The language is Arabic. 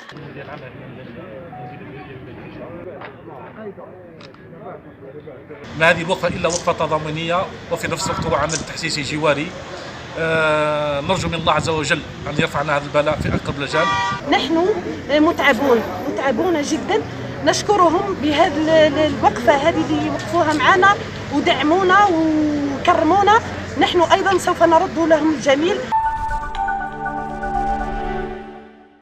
ما هذه الوقفة إلا وقفة تضامنية وفي نفس الوقت هو عمل تحسيسي جواري. نرجو من الله عز وجل أن يرفع عنا هذا البلاء في أقرب الأجال. نحن متعبون جدا، نشكرهم بهذه الوقفة هذه اللي وقفوها معنا ودعمونا وكرمونا. نحن أيضا سوف نرد لهم الجميل.